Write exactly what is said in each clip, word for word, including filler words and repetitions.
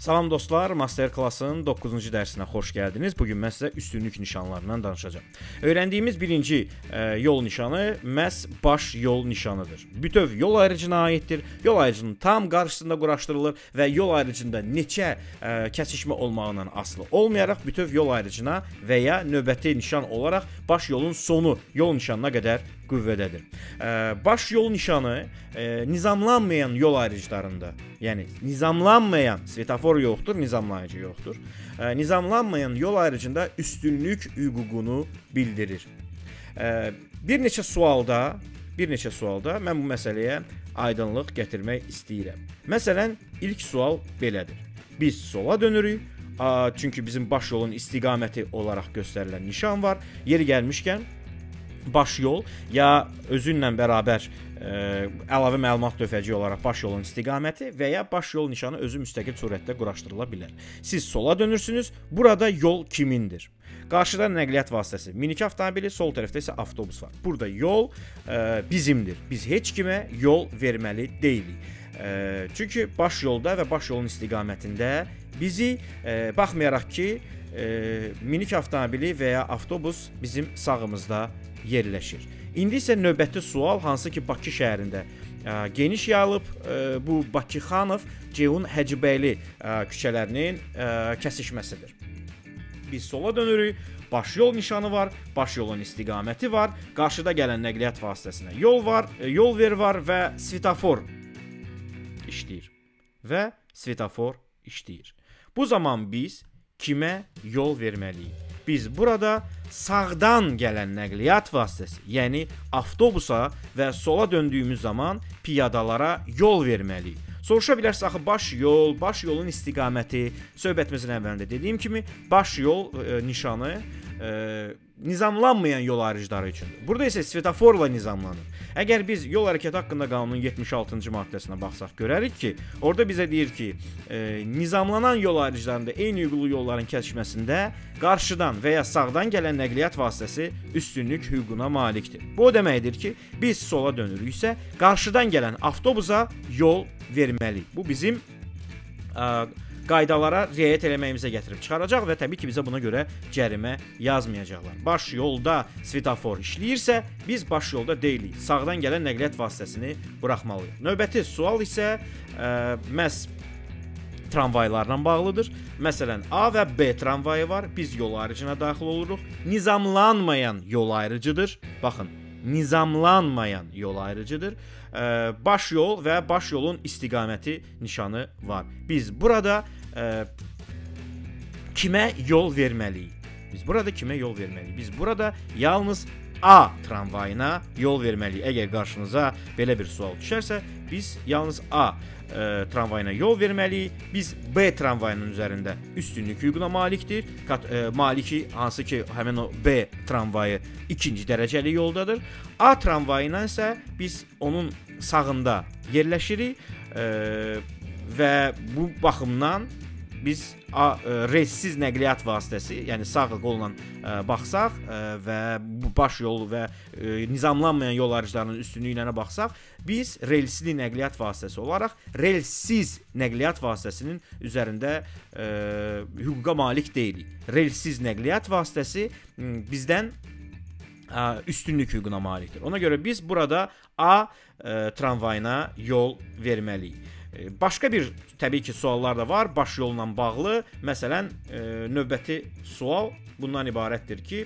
Salam dostlar, Master Class'ın doqquzuncu dərsinə xoş gəldiniz. Bugün mən sizə üstünlük nişanlarından danışacağım. Öyrəndiyimiz birinci e, yol nişanı məhz baş yol nişanıdır. Bütöv yol ayrıcına aiddir. Yol ayrıcının tam qarşısında quraşdırılır və yol ayrıcında neçə e, kəsişmə olmağından asılı olmayaraq bütöv yol ayrıcına və ya növbəti nişan olaraq baş yolun sonu yol nişanına qədər qüvvədədir. E, baş yol nişanı e, nizamlanmayan yol ayrıclarında, yəni nizamlanmayan svetofor yoxdur, nizamlayıcı yoxdur. E, nizamlanmayan yol ayrıcında üstünlük hüququnu bildirir. E, bir neçə sualda, bir neçə sualda mən bu məsələyə aydınlıq gətirmək istəyirəm. Məsələn, ilk sual belədir. Biz sola dönürük, çünki bizim baş yolun istiqaməti olaraq göstərilən nişan var. Yeri gəlmişkən, baş yol ya özünlə bərabər ə, əlavə məlumat dövrəci olaraq baş yolun istiqaməti və ya baş yol nişanı özü müstəqil surətdə quraşdırıla bilər. Siz sola dönürsünüz, burada yol kimindir? Qarşıda nəqliyyat vasitəsi, minik avtomobili, sol tərəfdə isə avtobus var. Burada yol ə, bizimdir. Biz heç kimə yol verməli deyilik. Ə, çünki baş yolda və baş yolun istiqamətində bizi ə, baxmayaraq ki, ə, minik avtomobili və ya avtobus bizim sağımızda yerləşir. İndi isə növbəti sual, hansı ki Bakı şəhərində ə, geniş yayılıb, ə, bu Bakıxanov, Ceyhun Həcibəyli ə, küçələrinin ə, kəsişməsidir. Biz sola dönürük, baş yol nişanı var, baş yolun istiqaməti var, qarşıda gələn nəqliyyat vasitəsinə yol var, yol ver var və svetofor işləyir. Və svetofor işləyir. Bu zaman biz kimə yol verməliyik? Biz burada sağdan gələn nəqliyyat vasitəsi, yəni avtobusa və sola döndüyümüz zaman piyadalara yol verməliyik. Soruşa bilərsiniz, axı baş yol, baş yolun istiqaməti, söhbətimizin əvvəlində dediyim kimi, baş yol e, nişanı e, nizamlanmayan yol ayrıcları üçündür. Burada isə svetoforla nizamlanır. Əgər biz yol hərəkəti haqqında qanunun yetmiş altıncı maddəsinə baxsaq, görərik ki, orada bizə deyir ki, e, nizamlanan yol ayrıclarında eyni hüquqlu yolların kəsişməsində qarşıdan və ya sağdan gələn nəqliyyat vasitəsi üstünlük hüququna malikdir. Bu o deməkdir ki, biz sola dönürüksə, qarşıdan gələn avtobusa yol verməliyik. Bu bizim ə, qaydalara riayət eləməyimizə gətirib çıxaracaq və təbii ki, bizə buna görə cərimə yazmayacaqlar. Baş yolda svetofor işləyirsə, biz baş yolda deyilik. Sağdan gələn nəqliyyat vasitəsini buraxmalıyıq. Növbəti sual isə ə, məhz tramvaylarla bağlıdır. Məsələn, A və B tramvayı var. Biz yol ayrıcına daxil oluruq. Nizamlanmayan yol ayrıcıdır. Baxın, nizamlanmayan yol ayrıcıdır. Ee, baş yol və baş yolun istiqaməti nişanı var. Biz burada e, kimə yol verməliyik? Biz burada kimə yol verməliyik? Biz burada yalnız A tramvayına yol verməliyik. Əgər qarşınıza belə bir sual düşərsə, biz yalnız A e, tramvayına yol verməliyik. Biz B tramvayının üzərində üstünlük hüququna malikdir. Kat, e, maliki hansı ki, həmin o B tramvayı ikinci dərəcəli yoldadır. A tramvayına isə biz onun sağında yerləşirik e, və bu baxımdan biz a, e, reyssiz nəqliyyat vasitəsi, yəni sağ qolla e, baxsaq e, və bu baş yol və e, nizamlanmayan yol ayrıclarının üstünlüyünə baxsaq, biz relsli nəqliyyat vasitəsi olaraq relsiz nəqliyyat vasitəsinin üzərində e, hüquqa malik deyilik. Relsiz nəqliyyat vasitəsi bizdən e, üstünlük hüququna malikdir. Ona görə biz burada A e, tramvayına yol verməliyik. Başqa bir, təbii ki, suallar da var, baş yolla bağlı. Məsələn, e, növbəti sual bundan ibarətdir ki,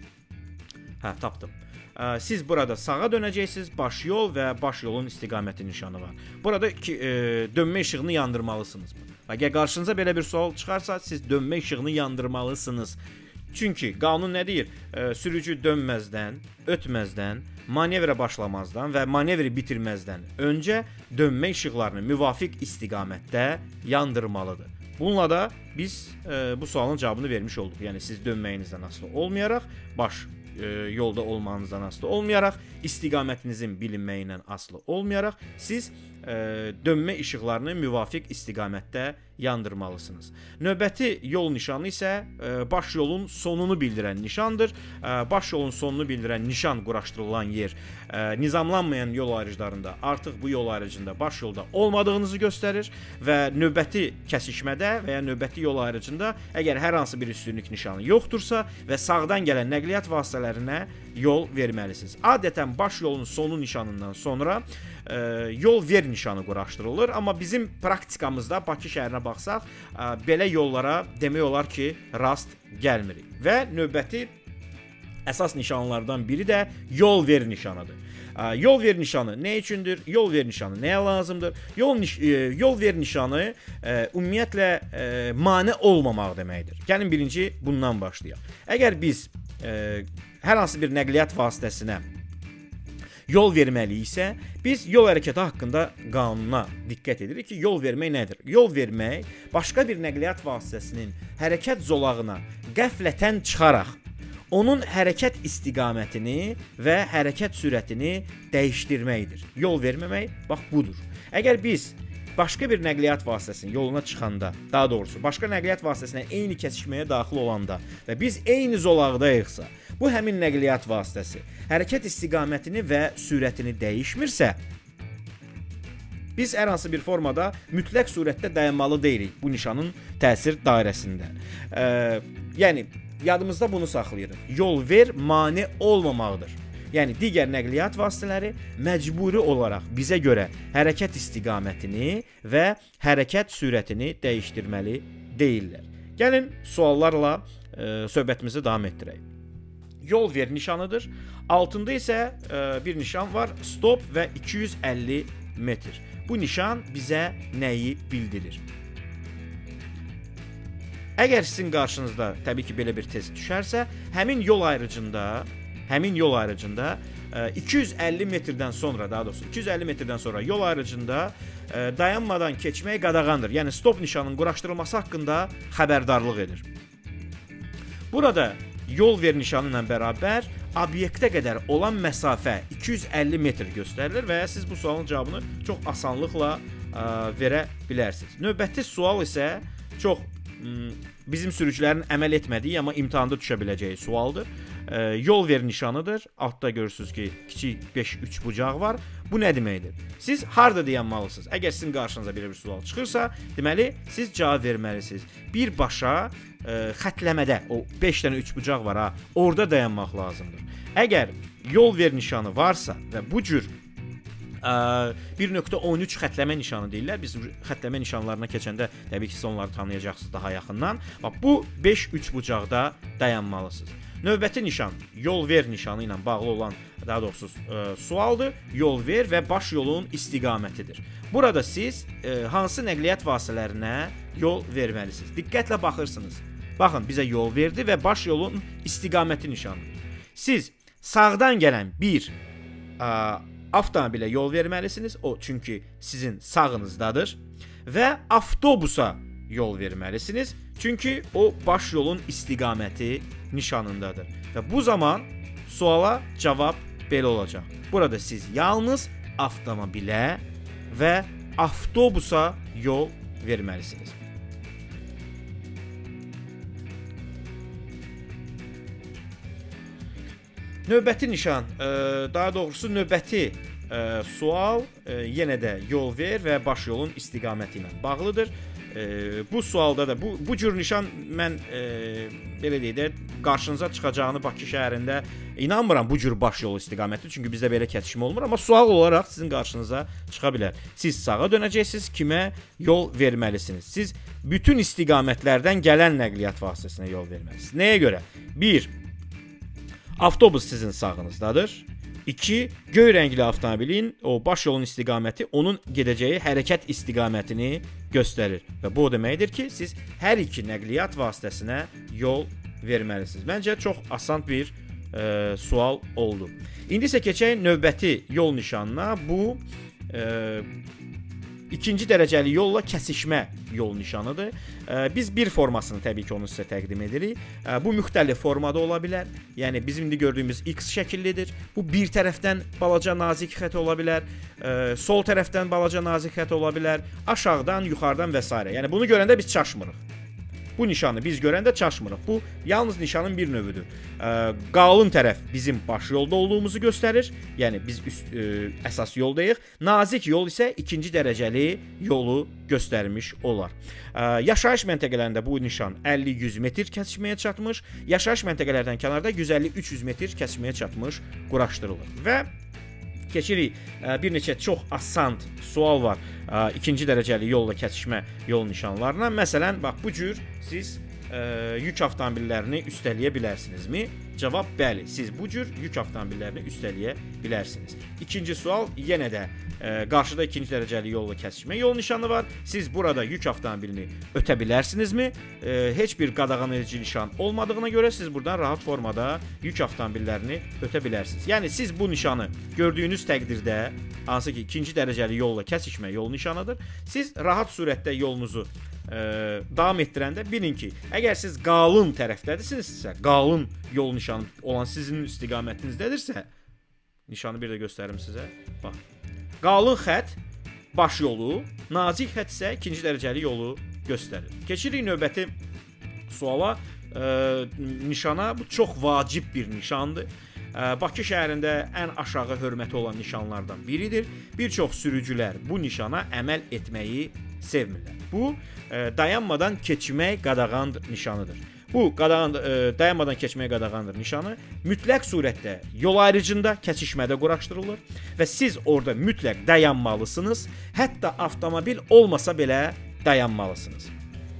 hə, tapdım. E, siz burada sağa dönəcəksiniz, baş yol və baş yolun istiqaməti nişanı var. Burada ki, e, dönmə işığını yandırmalısınızmı? Əgər qarşınıza belə bir sual çıxarsa, siz dönmə işığını yandırmalısınız. Çünki qanun nə deyir? E, sürücü dönməzdən, ötməzdən, manevrə başlamazdan və manevri bitirməzdən öncə dönmə işıqlarını müvafiq istiqamətdə yandırmalıdır. Bununla da biz e, bu sualın cavabını vermiş olduq. Yəni siz dönməyinizdən asılı olmayaraq, baş e, yolda olmanızdan asılı olmayaraq, istiqamətinizin bilinməyindən asılı olmayaraq, siz e, dönmə işıqlarını müvafiq istiqamətdə yandırmalısınız. Növbəti yol nişanı isə e, baş yolun sonunu bildirən nişandır. E, baş yolun sonunu bildirən nişan quraşdırılan yer e, nizamlanmayan yol ayrıclarında artıq bu yol ayrıcında baş yolda olmadığınızı göstərir və növbəti kəsişmədə və ya növbəti yol ayrıcında əgər hər hansı bir üstünlük nişanı yoxdursa və sağdan gələn nəqliyyat vasitələrinə yol verməlisiniz. Adətən baş yolun sonu nişanından sonra e, yol ver nişanı quraşdırılır, amma bizim praktikamızda Bakı şəhərinə baxsaq, e, belə yollara demək olar ki, rast gəlmirik. Və növbəti əsas nişanlardan biri də yol ver nişanıdır. E, yol ver nişanı nə üçündür? Yol ver nişanı nəyə lazımdır? Yol, niş e, yol ver nişanı e, ümumiyyətlə e, mane olmamaq deməkdir. Gəlin birinci bundan başlayaq. Əgər biz e, hər hansı bir nəqliyyat vasitəsinə yol verməliyiksə, biz yol hərəkəti haqqında qanuna diqqət edirik ki, yol vermək nədir? Yol vermək, başqa bir nəqliyyat vasitəsinin hərəkət zolağına qəflətən çıxaraq, onun hərəkət istiqamətini və hərəkət sürətini dəyişdirməkdir. Yol verməmək, bax, budur. Əgər biz başqa bir nəqliyyat vasitəsinin yoluna çıxanda, daha doğrusu, başqa nəqliyyat vasitəsinə eyni kəsişməyə daxil olanda və biz eyni zolaqdayıqsa, bu həmin nəqliyyat vasitəsi hərəkət istiqamətini və sürətini dəyişmirsə, biz hər hansı bir formada mütləq surətdə dayanmalı deyilik bu nişanın təsir dairəsində. E, yəni, yadımızda bunu saxlayırıq. Yol ver, mane olmamaqdır. Yəni, digər nəqliyyat vasitələri məcburi olaraq bizə görə hərəkət istiqamətini və hərəkət sürətini dəyişdirməli deyirlər. Gəlin, suallarla e, söhbətimizi davam etdirək. Yol ver nişanıdır. Altında isə e, bir nişan var, stop və iki yüz əlli metr. Bu nişan bizə nəyi bildirir? Əgər sizin qarşınızda təbii ki, belə bir test düşərsə, həmin yol ayrıcında həmin yol ayrıcında iki yüz əlli metrdən sonra, daha doğrusu iki yüz əlli metrdən sonra yol ayrıcında dayanmadan keçmək qadağandır. Yəni stop nişanının quraşdırılması haqqında xəbərdarlıq edir. Burada yol ver nişanı ilə bərabər obyektə qədər olan məsafə iki yüz əlli metr göstərilir və siz bu sualın cavabını çox asanlıqla ə, verə bilərsiniz. Növbəti sual isə çox m, bizim sürücülərin əməl etmədiyi, amma imtahanda düşə biləcəyi sualdır. E, yol ver nişanıdır. Altda görürsünüz ki, kiçik beş üç bucaq var. Bu nə deməkdir? Siz harda dayanmalısınız? Əgər sizin qarşınıza belə bir sual çıxırsa, deməli siz cavab verməlisiniz. Birbaşa e, xətləmədə, o beş dənə üç bucaq var ha, orada dayanmaq lazımdır. Əgər yol ver nişanı varsa və bu cür bir nöqtə on üç xətləmə nişanı deyirlər. Biz xətləmə nişanlarına keçəndə təbii ki, siz onları tanıyacaqsınız daha yaxından. Bax, bu beş üç bucaqda dayanmalısınız. Növbəti nişan yol ver nişanı ilə bağlı olan, daha doğrusu e, sualdır. Yol ver və baş yolun istiqamətidir. Burada siz e, hansı nəqliyyat vasitələrinə yol verməlisiniz? Diqqətlə baxırsınız. Baxın, bizə yol verdi və baş yolun istiqaməti nişanıdır. Siz sağdan gələn bir e, avtomobilə yol verməlisiniz. O çünki sizin sağınızdadır və avtobusa yol verməlisiniz. Çünki o baş yolun istiqaməti nişanındadır. Və bu zaman suala cavab belə olacaq. Burada siz yalnız avtomobilə və avtobusa yol verməlisiniz. Növbəti nişan, daha doğrusu növbəti sual yenə də yol ver və baş yolun istiqaməti ilə bağlıdır. Bu sualda da bu, bu cür nişan mən e, belə deyək də qarşınıza çıxacağını Bakı şəhərində inanmıram bu cür baş yol istiqaməti. Çünki bizdə belə kəsişmə olmur, amma sual olaraq sizin qarşınıza çıxa bilər. Siz sağa dönəcəksiniz, kimə yol verməlisiniz? Siz bütün istiqamətlərdən gələn nəqliyyat vasitəsinə yol verməlisiniz. Nəyə görə? bir. Avtobus sizin sağınızdadır. iki. Göy rəngli avtomobilin o baş yolun istiqaməti onun gedəcəyi hərəkət istiqamətini göstərir. Və bu o deməkdir ki, siz hər iki nəqliyyat vasitəsinə yol verməlisiniz. Məncə çox asan bir e, sual oldu. İndi isə keçək növbəti yol nişanına. Bu e, ikinci dərəcəli yolla kəsişmə yol nişanıdır. Biz bir formasını təbii ki, onu sizə təqdim edirik. Bu müxtəlif formada ola bilər. Yəni bizim indi gördüyümüz X şəkillidir. Bu bir tərəfdən balaca nazik xətt ola bilər. Sol tərəfdən balaca nazik xətt ola bilər. Aşağıdan, yuxarıdan və s. Yəni bunu görəndə biz çaşmırıq. Bu nişanı biz görəndə çaşmırıq. Bu yalnız nişanın bir növüdür. Qalın tərəf bizim baş yolda olduğumuzu göstərir. Yəni biz üst, ə, əsas yoldayıq. Nazik yol isə ikinci dərəcəli yolu göstərmiş olar. Ə, yaşayış məntəqələrində bu nişan əlli yüz metr kəsişməyə çatmış. Yaşayış məntəqələrdən kənarda yüz əlli üç yüz metr kəsişməyə çatmış quraşdırılır. Və keçirik bir neçə çox asan sual var ikinci dərəcəli yolla kəsişmə yol nişanlarına. Məsələn, bax bu cür siz ə, yük avtomobillərini üstələyə bilərsinizmi? Cavab bəli. Siz bu cür yük avtomobillərini üstələyə bilərsiniz. İkinci sual yenə də ə, qarşıda ikinci dərəcəli yolla kəsişmə yol nişanı var. Siz burada yük avtomobilini ötə bilərsinizmi? Ə, heç bir qadağan edici nişan olmadığına görə siz buradan rahat formada yük avtomobillərini ötə bilərsiniz. Yəni siz bu nişanı gördüyünüz təqdirdə, hansı ki ikinci dərəcəli yolla kəsişmə yol nişanıdır, siz rahat surətdə yolunuzu Ə, davam etdirəndə bilin ki, əgər siz qalın tərəfdədirsinizsə, qalın yol nişanı olan sizin istiqamətinizdədirsə, nişanı bir də göstərim sizə. Bax. Qalın xətt baş yolu, nazik xətt isə ikinci dərəcəli yolu göstərir. Keçirik növbəti suala. Ə, nişana bu çox vacib bir nişandır. Ə, Bakı şəhərində ən aşağı hörməti olan nişanlardan biridir. Bir çox sürücülər bu nişana əməl etməyi sevmirlər. Bu ə, dayanmadan keçmək qadağan nişanıdır. Bu qadağan ə, dayanmadan keçməyə qadağandır nişanı mütləq surətdə yol ayrıcında kəsişmədə quraşdırılır və siz orada mütləq dayanmalısınız. Hətta avtomobil olmasa belə dayanmalısınız.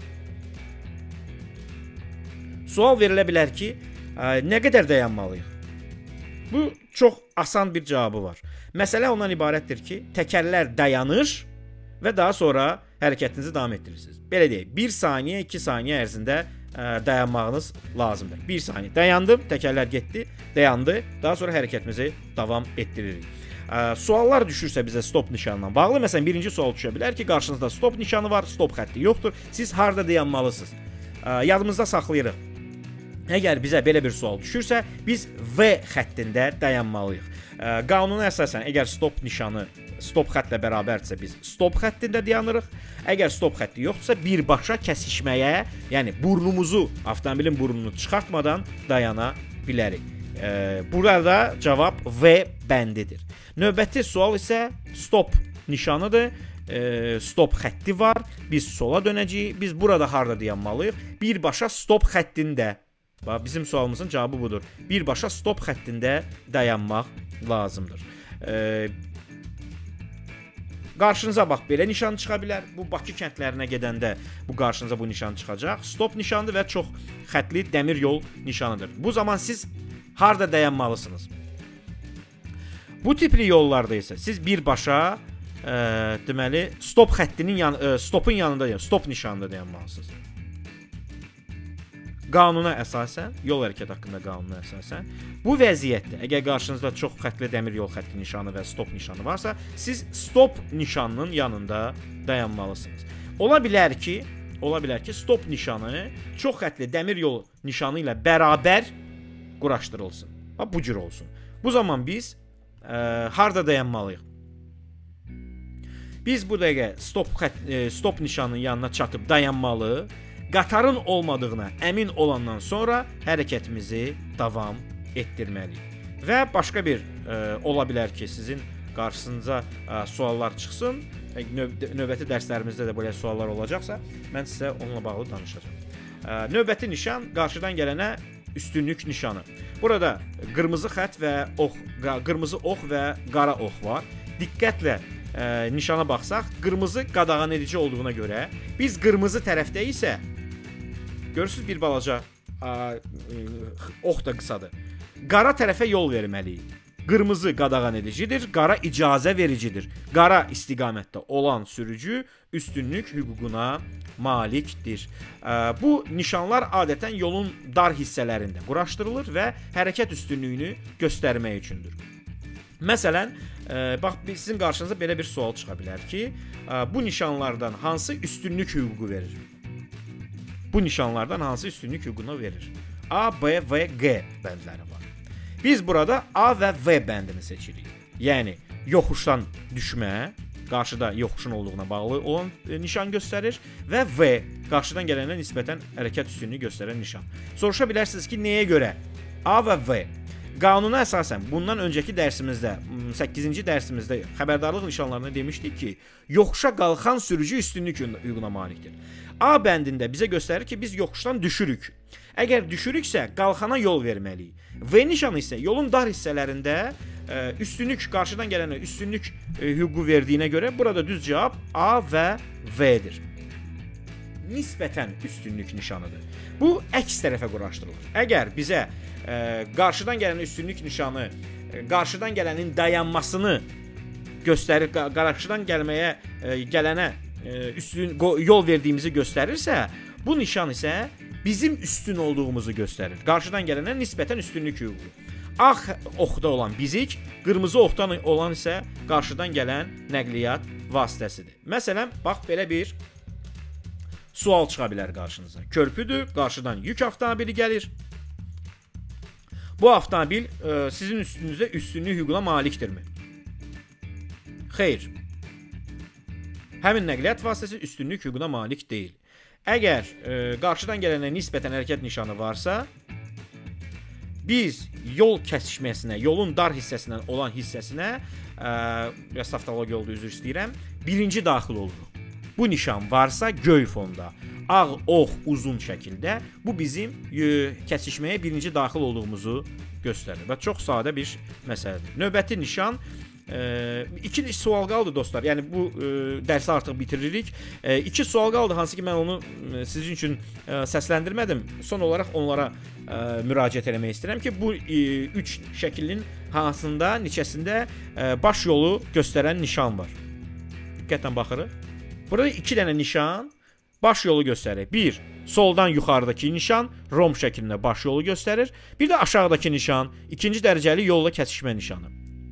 Sual verilə bilər ki, ə, nə qədər dayanmalıyıq? Bu çox asan bir cavabı var. Məsələ ondan ibarətdir ki, təkərlər dayanır və daha sonra hərəkətinizi davam etdirirsiniz. Belə deyək, bir saniyə, iki saniyə ərzində ə, dayanmağınız lazımdır. bir saniyə dayandım, təkərlər getdi, dayandı, daha sonra hərəkətimizi davam etdiririk. Ə, suallar düşürsə bizə stop nişanla bağlı, məsələn, birinci sual düşə bilər ki, qarşınızda stop nişanı var, stop xətti yoxdur, siz harda dayanmalısınız? Ə, yadımızda saxlayırıq. Əgər bizə belə bir sual düşürsə, biz V xəttində dayanmalıyıq. Ə, qanuna əsasən, əgər stop nişanı stop xəttlə bərabərdirsə, biz stop xəttində dayanırıq. Əgər stop xətti yoxdursa, birbaşa kəsişməyə, yəni burnumuzu, avtomobilin burnunu çıxartmadan dayana bilərik. Ə, burada cavab V bəndidir. Növbəti sual isə stop nişanıdır. Ə, stop xətti var. Biz sola dönəcəyik. Biz burada harda dayanmalıyıq? Birbaşa stop xəttində. Bax, bizim sualımızın cavabı budur. Birbaşa stop xəttində dayanmaq lazımdır. Ə, Qarşınıza bax, belə nişan çıxa bilər. Bu Bakı kəndlərinə gedəndə bu qarşınıza bu nişan çıxacaq. Stop nişanıdır və çox xəttli dəmir yol nişanıdır. Bu zaman siz harda dayanmalısınız? Bu tipli yollarda isə siz birbaşa e, deməli stop xəttinin yan, e, stopun yanında, yəni stop nişanında dayanmalısınız. Qanuna əsasən, yol hərəkəti haqqında qanuna əsasən, bu vəziyyətdə əgər qarşınızda çox xəttli dəmir yol xətti nişanı və stop nişanı varsa, siz stop nişanının yanında dayanmalısınız. Ola bilər ki, ola bilər ki, stop nişanı çox xəttli dəmir yol nişanı ilə bərabər quraşdırılsın. Bax, bu cür olsun. Bu zaman biz ə, harda dayanmalıyıq? Biz bu dəqiqə stop xətt, ə, stop nişanının yanına çatıb dayanmalı. Qatarın olmadığına əmin olandan sonra hərəkətimizi davam etdirməliyik. Və başqa bir ə, ola bilər ki, sizin qarşınıza ə, suallar çıxsın. Növ növbəti dərslərimizdə də belə suallar olacaqsa, mən sizə onunla bağlı danışacağam. Ə, növbəti nişan qarşıdan gələnə üstünlük nişanı. Burada qırmızı xətt və ox, qırmızı ox və qara ox var. Diqqətlə ə, nişana baxsaq, qırmızı qadağan edici olduğuna görə biz qırmızı tərəfdə isə görürsüz bir balaca ə, ox da qısadır. Qara tərəfə yol verməliyik. Qırmızı qadağan edicidir, qara icazə vericidir. Qara istiqamətdə olan sürücü üstünlük hüququna malikdir. Ə, bu nişanlar adətən yolun dar hissələrində quraşdırılır və hərəkət üstünlüyünü göstərmək üçündür. Məsələn, e, bax sizin qarşınıza belə bir sual çıxa bilər ki, e, bu nişanlardan hansı üstünlük hüququ verir? Bu nişanlardan hansı üstünlük hüququnu verir? A, B və G bəndləri var. Biz burada A və V bəndini seçirik. Yəni yoxuşdan düşmə, qarşıda yoxuşun olduğuna bağlı olan e, nişan göstərir və V qarşıdan gələnə nisbətən hərəkət üstünlüyü göstərən nişan. Soruşa bilərsiniz ki, nəyə görə A və V? Qanuna əsasən bundan öncəki dərsimizdə, səkkizinci dərsimizdə xəbərdarlıq nişanlarına demişdik ki, yoxuşa qalxan sürücü üstünlük hüququna malikdir. A bəndində bizə göstərir ki, biz yoxuşdan düşürük. Əgər düşürüksə, qalxana yol verməliyik. V nişanı isə yolun dar hissələrində üstünlük, qarşıdan gələnə üstünlük hüququ verdiyinə görə burada düz cavab A və V-dir. Nisbətən üstünlük nişanıdır. Bu əks tərəfə quraşdırılır. Əgər bizə e, qarşıdan gələn üstünlük nişanı e, qarşıdan gələnin dayanmasını göstərir, qarşıdan gəlməyə e, gələnə e, üstün yol verdiyimizi göstərirsə, bu nişan isə bizim üstün olduğumuzu göstərir. Qarşıdan gələnə nisbətən üstünlük hüququ. Ağ oxda olan bizik, qırmızı oxdan olan isə qarşıdan gələn nəqliyyat vasitəsidir. Məsələn, bax belə bir sual çıxa bilər qarşınıza. Körpüdür, qarşıdan yük avtomobili gəlir. Bu avtomobil e, sizin üstünüzdə üstünlük hüququna malikdirmi? Xeyr. Həmin nəqliyyat vasitəsi üstünlük hüququna malik deyil. Əgər e, qarşıdan gələnə nisbətən hərəkət nişanı varsa, biz yol kəsişməsinə, yolun dar hissəsindən olan hissəsinə, e, biraz taftologiya oldu, üzr istəyirəm, birinci daxil oluruq. Bu nişan varsa göy fonda, ağ ox uzun şəkildə, bu bizim e, kəsişməyə birinci daxil olduğumuzu göstərir və çox sadə bir məsələdir. Növbəti nişan, e, iki sual qaldı dostlar, yəni bu e, dərsi artıq bitiririk. E, iki sual qaldı, hansı ki mən onu e, sizin üçün e, səsləndirmədim. Son olaraq onlara e, müraciət eləmək istəyirəm ki, bu e, üç şəklin hansında, neçəsində e, baş yolu göstərən nişan var. Diqqətlə baxırıq. Burada iki dənə nişan baş yolu göstərir. Bir, soldan yuxarıdakı nişan rom şəklində baş yolu göstərir. Bir də aşağıdakı nişan ikinci dərəcəli yolla kəsişmə nişanı.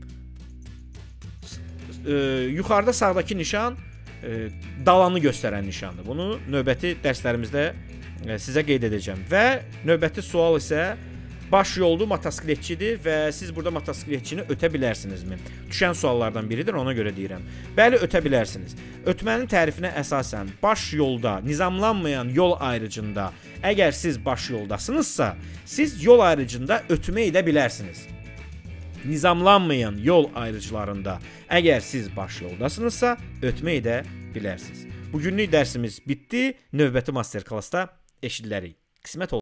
E, yuxarıda sağdakı nişan e, dalanı göstərən nişandır. Bunu növbəti dərslərimizdə e, sizə qeyd edəcəm. Və növbəti sual isə baş yoldu motosikletçidir və siz burada motosikletçini ötə bilərsinizmi? Düşən suallardan biridir, ona görə deyirəm. Bəli, ötə bilərsiniz. Ötmənin tərifinə əsasən baş yolda, nizamlanmayan yol ayrıcında, əgər siz baş yoldasınızsa, siz yol ayrıcında ötmə edə bilərsiniz. Nizamlanmayan yol ayrıclarında, əgər siz baş yoldasınızsa, ötmə edə bilərsiniz. Bugünlük dərsimiz bitdi. Növbəti master klassda eşidilərik. Qismət olsun.